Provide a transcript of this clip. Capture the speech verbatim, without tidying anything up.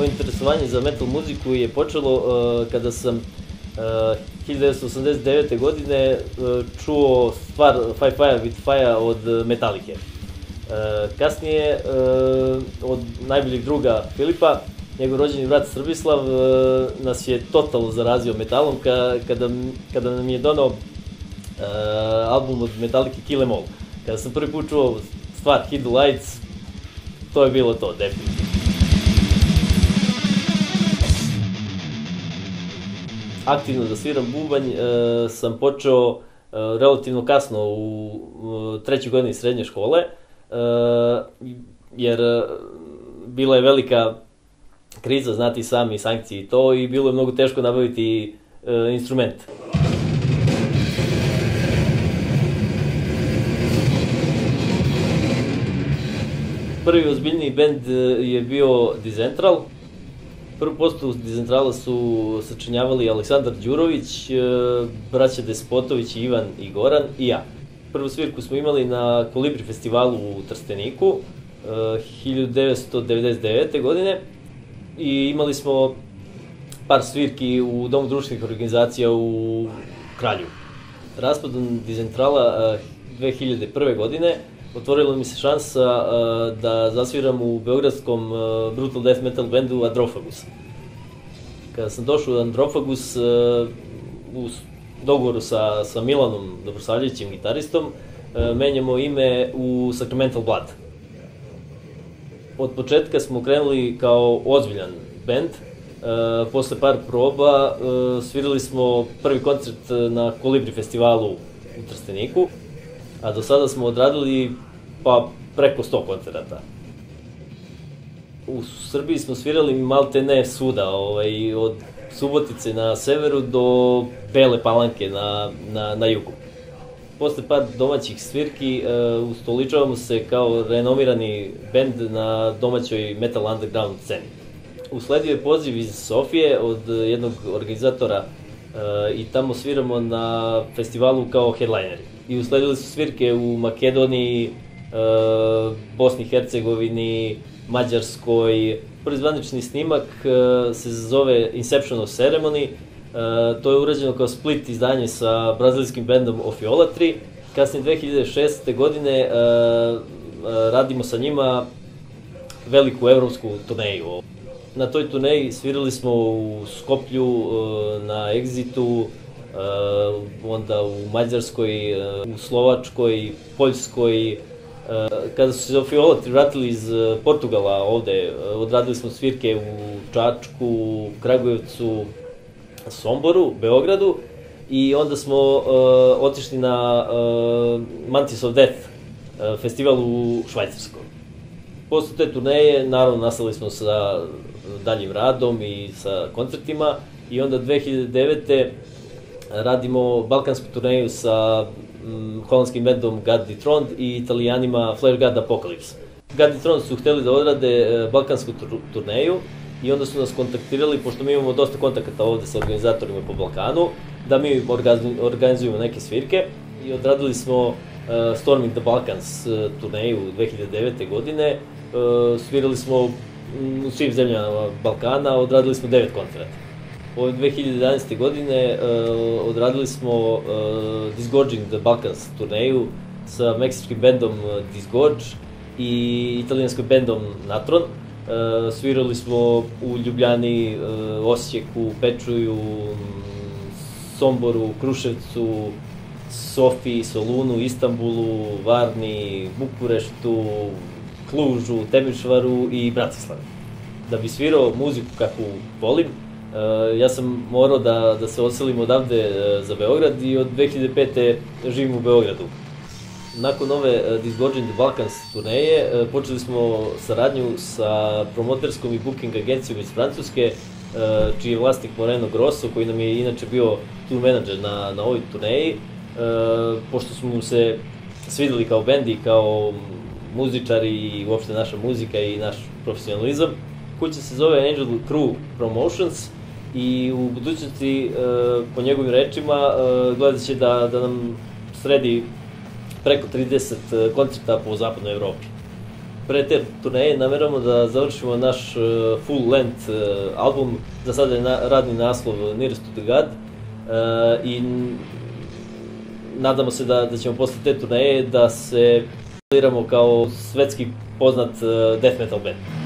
Moje interesovanje za metal muziku je počelo uh, kada sam uh, hiljadu devetsto osamdeset devete. godine uh, čuo stvar Five Fire with Fire od Metallice. Uh, kasnije, uh, od najboljeg druga Filipa, njegov rođeni brat Srbislav uh, nas je totalno zarazio metalom ka, kada, kada nam je donao uh, album od Metallica Kill Em All. Kada sam prvi put čuo stvar Hit the Lights, to je bilo to, definitivno. Aktivno da sviram bubanj e, sam počeo e, relativno kasno u, u trećoj godini srednje škole, e, jer bila je velika kriza, znate i sami, sankcije i to, i bilo je mnogo teško nabaviti e, instrument. Prvi ozbiljniji bend je bio Dizentral. Prvu postavu Dizentrala su sačinjavali Aleksandar Đurović, braća Despotović, Ivan i Goran i ja. Prvu svirku smo imali na Kolibri festivalu u Trsteniku hiljadu devetsto devedeset devete. godine i imali smo par svirki u Domu društvenih organizacija u Kralju. Raspadom Dizentrala dve hiljade prve. godine otvorila mi se šansa uh, da zasviram u beogradskom uh, brutal death metal bendu Androfagus. Kada sam došao u Androfagus, uh, u dogovoru sa, sa Milanom Dobrosavljevićem, gitaristom, uh, menjamo ime u Sacramental Blood. Od početka smo krenuli kao ozbiljan bend. Uh, posle par proba uh, svirali smo prvi koncert na Kolibri festivalu u Trsteniku, a do sada smo odradili pa preko sto koncerata. U Srbiji smo svirali malte ne svuda, ovaj, od Subotice na severu do Bele Palanke na, na, na jugu. Posle par domaćih svirki uh, ustoličavamo se kao renomirani bend na domaćoj metal underground sceni. Usledio je poziv iz Sofije od jednog organizatora uh, i tamo sviramo na festivalu kao headlineri. I usledili su svirke u Makedoniji, e, Bosni i Hercegovini, Mađarskoj. Prvi zvanični snimak e, se zove Inception of Ceremony. E, to je urađeno kao split izdanje sa brazilskim bendom Ofiolatry. Kasnije dve hiljade šeste. godine e, radimo sa njima veliku evropsku turneju. Na toj turneji svirali smo u Skoplju, e, na Exitu, Uh, onda u Mađarskoj, uh, u Slovačkoj, Poljskoj. Uh, kada su se Ofiolatry vratili iz uh, Portugala ovde, uh, odradili smo svirke u Čačku, Kragujevcu, Somboru, Beogradu, i onda smo uh, otišli na uh, Mantis of Death uh, festival u Švajcarskoj. Posle te turneje, naravno, nastavili smo sa daljim radom i sa koncertima, i onda dve hiljade devete. radimo balkansku turneju sa mm, holandskim bendom God Dethroned i italijanima Flare God Apocalypse. God Dethroned su hteli da odrade e, balkansku tur turneju i onda su nas kontaktirali, pošto mi imamo dosta kontakata ovde sa organizatorima po Balkanu, da mi organizujemo neke svirke, i odradili smo uh, Storming the Balkans uh, turneju dve hiljade devete. godine. Uh, svirali smo mm, u svim zemljama Balkana, odradili smo devet koncerata. Ove dve hiljade jedanaeste. godine uh, odradili smo uh, Disgorging the Balkans turneju sa meksičkim bendom Disgorge i italijanskim bendom Natron. Uh, svirali smo u Ljubljani, uh, Osijeku, Pečuju, Somboru, Kruševcu, Sofiji, Solunu, Istanbulu, Varni, Bukureštu, Klužu, Temišvaru i Bratislavi. Da bi svirao muziku kakvu volim, Uh, ja sam morao da, da se odselim odavde uh, za Beograd, i od dve hiljade pete. živim u Beogradu. Nakon ove uh, Disgorging the Balkans turneje uh, počeli smo saradnju sa promoterskom i booking agencijom iz Francuske, uh, čiji je vlasnik Moreno Grosso, koji nam je inače bio tour manager na, na ovoj turneji. Uh, pošto smo mu se svideli kao bend i kao muzičari i uopšte naša muzika i naš profesionalizam, kuća se zove Angel Crew Promotions, i u budućnosti, po njegovim rečima, gledat će da, da nam sredi preko trideset koncerta po zapadnoj Evropi. pre te turneje namjeramo da završimo naš uh, full length uh, album, za sada je na, radni naslov Nearest to the God, uh, i nadamo se da, da ćemo posle te turneje da se kao svetski poznat uh, death metal band.